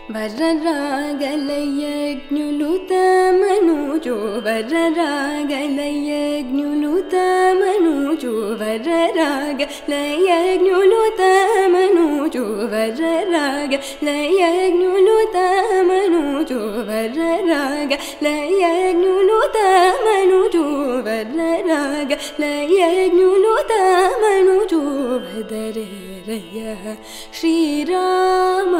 वररागलयज्ञुलुतमनुजो वररागलयज्ञुलुतमनुजो वररागलयज्ञुलुतमनुजो वररागलयज्ञुलुतमनुजो वररागलयज्ञुलुतमनुजो वररागलयज्ञुलुतमनुजो वदरेरय श्रीराम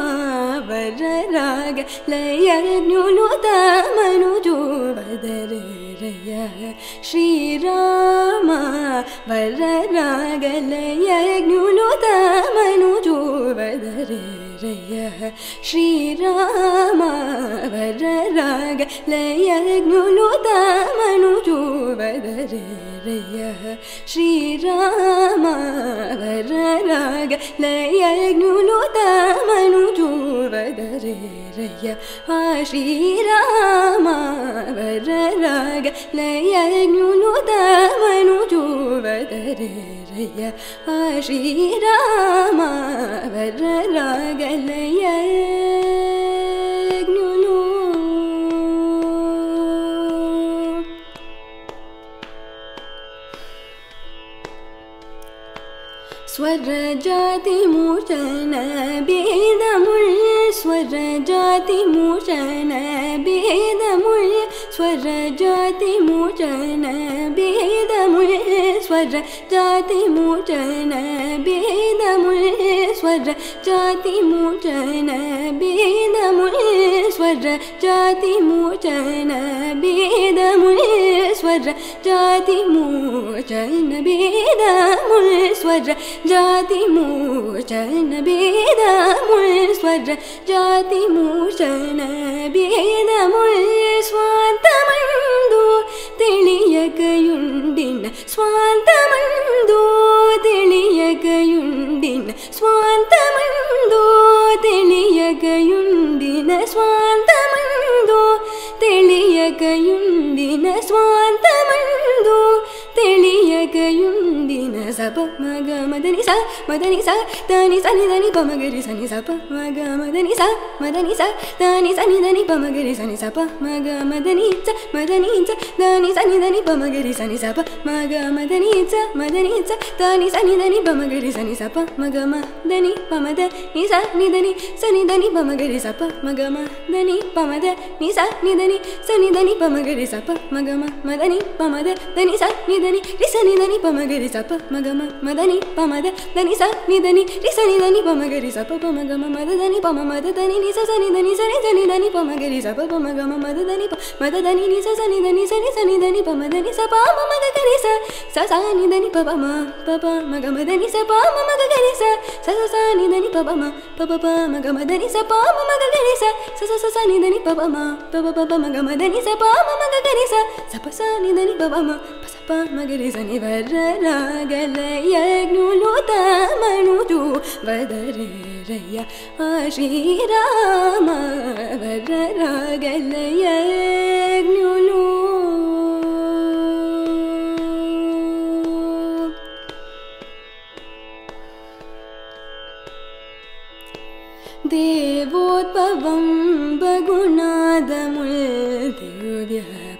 वररागलयज्ञुलुतमनुजो वदरेरय श्रीराम वररागलयज्ञुलुतमनुजो वदरेरय श्रीराम वररागलयज्ञुलुतमनुजो वदरेरय श्रीराम वररागलयज्ञुलुतमनुजो वदरेरय श्रीराम वररागलयज्ञुलुतमनुजो वदरेरय श्रीराम वररागलयज्ञुलु स्वरजातिमूर्छन भेदमुळ स्वरजातिमूर्छन भेदमुळ स्वरजातिमूर्छन भेदमुळ स्वरजातिमूर्छन भेदमुळ स्वरजातिमूर्छन भेदमुळ स्वरजातिमूर्छन भेदमुळ स्वरजातिमूर्छन भेदमुळ स्वरजातिमूर्छन भेदमुळ स्वरजातिमूर्छन भेदमुळ स्वान्तमंदु ತಿಳಿಯಕಯುಂಡಿನ ಸ್ವಾಂತಮಂದು ತಿಳಿಯಕಯುಂಡಿನ ಸ್ವಾಂತಮಂದು ತಿಳಿಯಕಯುಂಡಿನ ಸ್ವಾಂತಮಂದು ತಿಳಿಯಕಯುಂಡಿನ ಸ್ವಾಂತಮಂದು ತಿಳಿಯಕಯುಂಡಿನ ಸಪ ಮಗ ಮದನಿ ಸ ದಾನಿ ಸನಿ ದಾನಿ ಪಮಗರಿ ಸನಿ ಸಪ ಮಗ ಮದನಿ ಸ ದಾನಿ ಸನಿ ದಾನಿ ಪಮಗರಿ ಸನಿ ಸಪ ಮಗ ಮದನಿ ಸ ದಾನಿ ಸನಿ ದಾನಿ ಪಮಗರಿ ಸನಿ ಸಪ ಮಗ ಮದನಿ ಸ ದಾನಿ ಸನಿ ದಾನಿ ಪಮಗರಿ ಸನಿ ಸಪ ಮಗ ಮದನಿ ಪಮದ ನಿ ಸ ನಿ ದಾನಿ ಸನಿ ದಾನಿ ಪಮಗರಿ ಸಪ ಮಗ ಮದನಿ ಪಮದ ನಿ ಸ ನಿ ದಾನಿ ಸನಿ ದಾನಿ ಪಮಗರಿ ಸಪ ಮಗ ಮದನಿ ಪಮದ ದನಿ ಸ ನಿ ದಾನಿ ರಿ ಸನಿ ದಾನಿ ಪಮಗರಿ ಸಪ ಮಗ ಮದನಿ ಪಮದ ದನಿ ಸ ನಿ ದಾನಿ ರಿ ಸನಿ ದಾನಿ ಪಮಗರಿ ಸಪ ಮಗ ಮದ ದನಿ ಪಮ ಮದ ದನಿ ನಿ ಸ ಸನಿ ದಾನಿ ಸನಿ ಸನಿ ದಾನಿ ಪಮಗರಿ ಸಪ ಮಗ ಮದ ದನಿ ಮದ ದನಿ ನಿ ಸ ಸನಿ ದಾನಿ ಸನಿ ಸನಿ ದಾನಿ ಪಮದನಿ ಸ ಪ ಮಗ ಗರಿ ಸ ಸ ನಿ ದಾನಿ ಪ ಮಗ ಮದನಿ ಸ ಪ ಮಗ ಗರಿ ಸ ಸ ನಿ ದಾನಿ ಪ ಮಗ ಮದನಿ ಸ ಪ ಮಗ ಗರಿ ಸ ಸ ನಿ ದಾನಿ ಪ ಮಗ ಮದನಿ ಸ ಪ ಮಗ ಗರಿ ಸ ಸ ನಿ ದಾನಿ ಪ ಮಗರಿ ಸ ನಿ ವರರಾಗಲಯಜ್ಞುಲುತಮನುಜೋ ವದರೇರಯ ಶ್ರೀರಾಮ ವರರಾಗಲಯಜ್ಞುಲು देवोद्भवं बगुणादमुळ दिव्य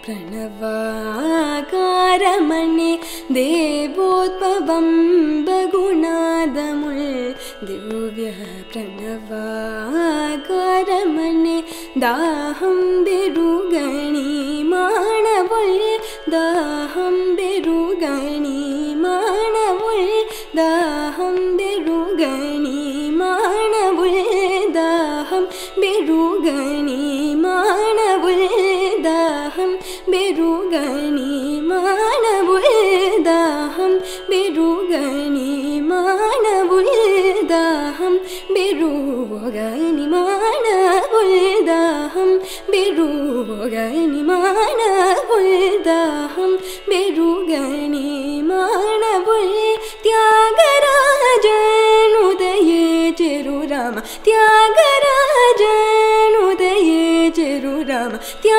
प्रणवाकारमणि देवोद्भवं बगुणादमुळ दिव्य प्रणवाकारमणि दाहं बिरुगणि माणवुळ दाहं बिरुगणि माणवुळ दाहं बिरुगणि माणवुळ दाहं बिरुगणि माणवुळ दाहं बिरुगणि माणवुळ दाहं बिरुगणि माणवुळ दाहं बिरुगणि माणवुळ दाहं बिरुगणि माणवुळ दाहं बिरुगणि माणवुळ त्यागराजनुदये चिरुराम त्यागराजनुदये चिरुराम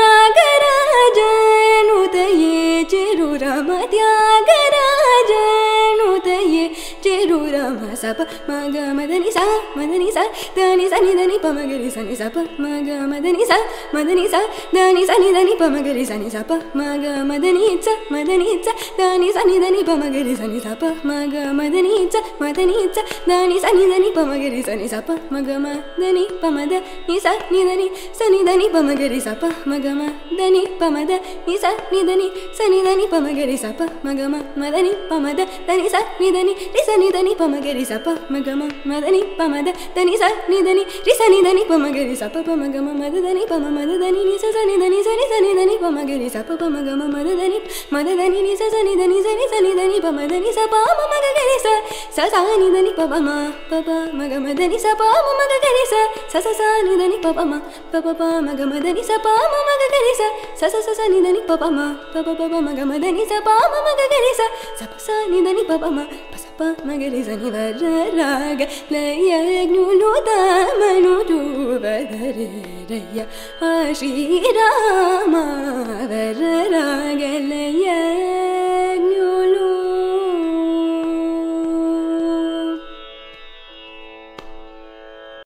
त्यागराजनुदये चिरुराम त्यागराजनुदये चिरुराम sa pa ma ga ma da ni sa da ni sa ni da ni pa ma ga ri sa ni sa pa ma ga ma da ni sa da ni sa ni da ni pa ma ga ri sa ni sa pa ma ga ma da ni sa da ni sa ni da ni pa ma ga ri sa ni sa pa ma ga ma da ni sa da ni sa ni da ni pa ma ga ri sa ni sa pa ma ga ma da ni pa ma da ni sa ni da ni pa ma ga ri sa pa ma ga ma da ni pa ma da ni sa ni da ni pa ma ga ri sa pa ma ga ma da ni pa ma da ni sa ni da ni ri sa ni da ni pa ma ga ri sa pa ma ga ma da ni pa ma da ni sa ni da ni ri sa ni da ni pa ma ga ri sa pa ma ga ma da ni pa ma da ni sa sa ni da ni da ni pa ma ga ri sa pa ma ga ma da ni ni sa sa ni da ni da ni pa ma da ni sa pa ma ga ri sa sa ni da ni pa ma ma ga ma da ni sa pa ma ga ri sa sa ni da ni pa ma ma ga ma da ni sa pa ma ga ri sa sa ni da ni pa ma ma ga ma da ni sa pa ma ga ri sa ni da ni pa ma pa ma ga ri sa ni va ra ga la ya nu nu da ma nu tu va da re ya shi ra ma va ra ga la ya